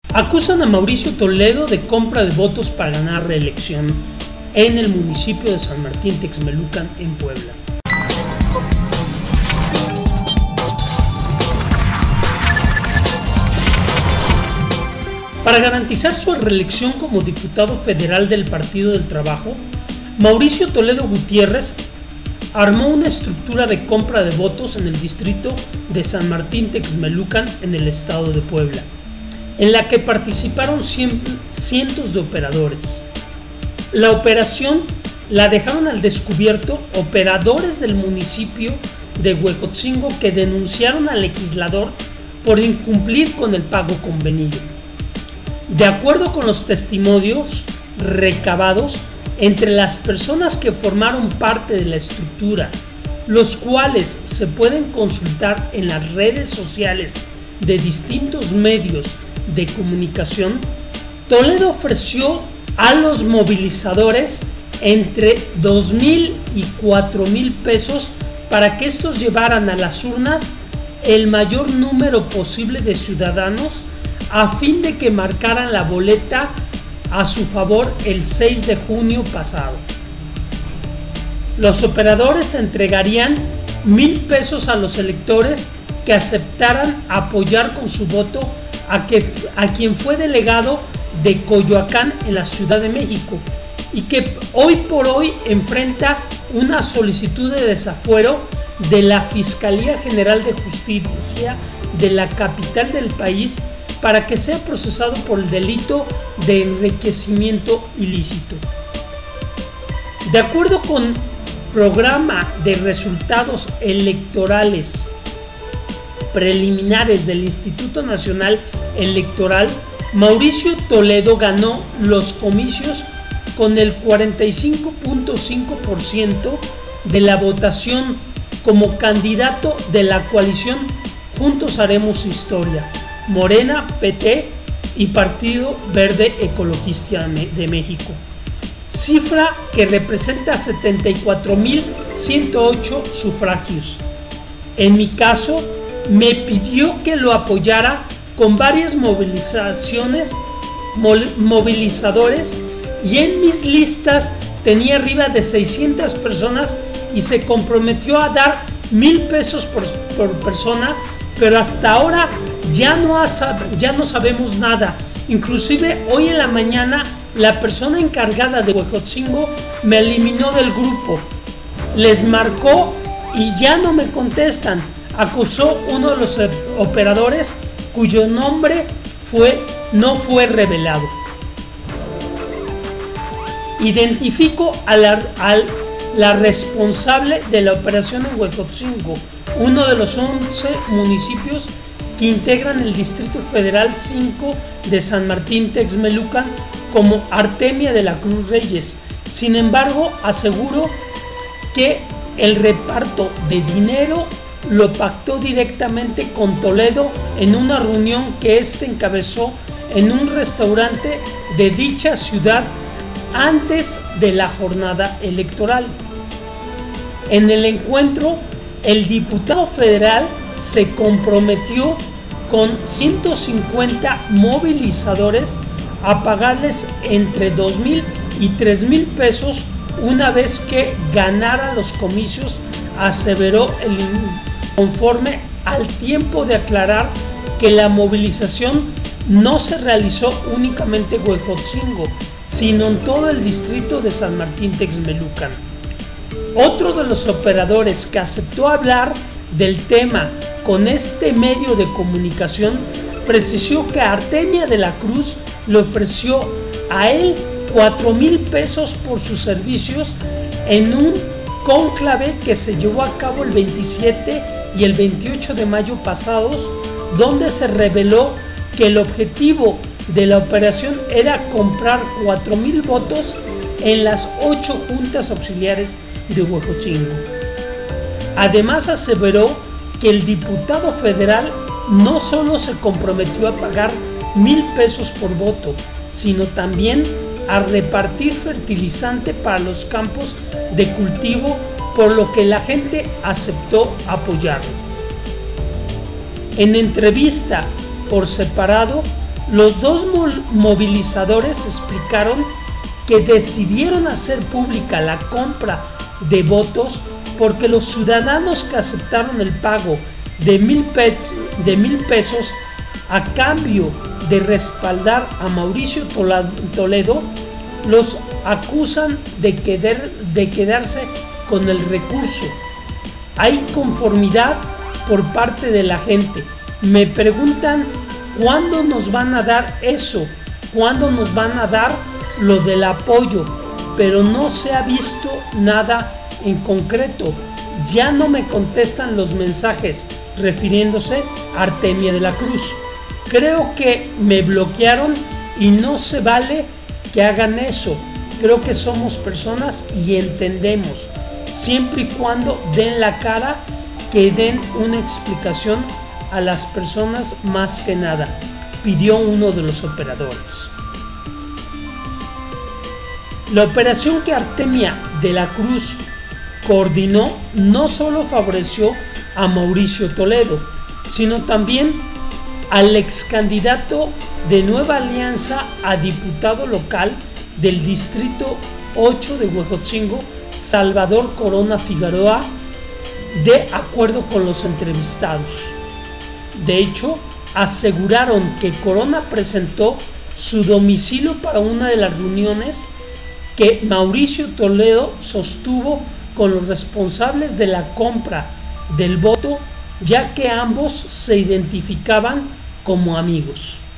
Acusan a Mauricio Toledo de compra de votos para ganar reelección en el municipio de San Martín Texmelucan, en Puebla. Para garantizar su reelección como diputado federal del Partido del Trabajo, Mauricio Toledo Gutiérrez armó una estructura de compra de votos en el distrito de San Martín Texmelucan, en el estado de Puebla, en la que participaron cientos de operadores. La operación la dejaron al descubierto operadores del municipio de Huejotzingo que denunciaron al legislador por incumplir con el pago convenido. De acuerdo con los testimonios recabados entre las personas que formaron parte de la estructura, los cuales se pueden consultar en las redes sociales de distintos medios de comunicación, Toledo ofreció a los movilizadores entre 2,000 y 4,000 pesos para que estos llevaran a las urnas el mayor número posible de ciudadanos a fin de que marcaran la boleta a su favor el 6 de junio pasado. Los operadores entregarían 1,000 pesos a los electores que aceptaran apoyar con su voto a quien fue delegado de Coyoacán en la Ciudad de México y que hoy por hoy enfrenta una solicitud de desafuero de la Fiscalía General de Justicia de la capital del país para que sea procesado por el delito de enriquecimiento ilícito. De acuerdo con programa de resultados electorales preliminares del Instituto Nacional Electoral, Mauricio Toledo ganó los comicios con el 45.5% de la votación como candidato de la coalición Juntos Haremos Historia, Morena, PT y Partido Verde Ecologista de México, cifra que representa 74,108 sufragios. En mi caso, me pidió que lo apoyara con varias movilizadores y en mis listas tenía arriba de 600 personas y se comprometió a dar 1,000 pesos por persona, pero hasta ahora ya no sabemos nada. Inclusive hoy en la mañana la persona encargada de Huejotzingo me eliminó del grupo, les marcó y ya no me contestan, acusó uno de los operadores cuyo nombre no fue revelado. Identifico a la responsable de la operación en Huejotzingo, uno de los 11 municipios que integran el Distrito Federal 5 de San Martín Texmelucan, como Artemia de la Cruz Reyes. Sin embargo, aseguro que el reparto de dinero lo pactó directamente con Toledo en una reunión que éste encabezó en un restaurante de dicha ciudad antes de la jornada electoral. En el encuentro, el diputado federal se comprometió con 150 movilizadores a pagarles entre 2,000 y 3,000 pesos una vez que ganara los comicios, aseveró conforme al tiempo de aclarar que la movilización no se realizó únicamente en Huejotzingo, sino en todo el distrito de San Martín Texmelucan. Otro de los operadores que aceptó hablar del tema con este medio de comunicación precisó que Artemia de la Cruz le ofreció a él 4,000 pesos por sus servicios en un cónclave que se llevó a cabo el 27 y el 28 de mayo pasados, donde se reveló que el objetivo de la operación era comprar 4,000 votos en las 8 juntas auxiliares de Huejotzingo. Además, aseveró que el diputado federal no solo se comprometió a pagar 1,000 pesos por voto, sino también a repartir fertilizante para los campos de cultivo, por lo que la gente aceptó apoyarlo. En entrevista por separado, Los dos movilizadores explicaron que decidieron hacer pública la compra de votos porque los ciudadanos que aceptaron el pago de 1,000 pesos a cambio de respaldar a Mauricio Toledo los acusan de quedarse con el recurso. Hay conformidad por parte de la gente. Me preguntan cuándo nos van a dar eso, cuándo nos van a dar lo del apoyo, pero no se ha visto nada en concreto. Ya no me contestan los mensajes, refiriéndose a Artemia de la Cruz. Creo que me bloquearon y no se vale que hagan eso. Creo que somos personas y entendemos, siempre y cuando den la cara, que den una explicación a las personas más que nada, pidió uno de los operadores. La operación que Artemia de la Cruz coordinó no solo favoreció a Mauricio Toledo, sino también al ex candidato de Nueva Alianza a diputado local del Distrito 8 de Huejotzingo, Salvador Corona Figueroa, de acuerdo con los entrevistados. De hecho, aseguraron que Corona presentó su domicilio para una de las reuniones que Mauricio Toledo sostuvo con los responsables de la compra del voto, ya que ambos se identificaban como amigos.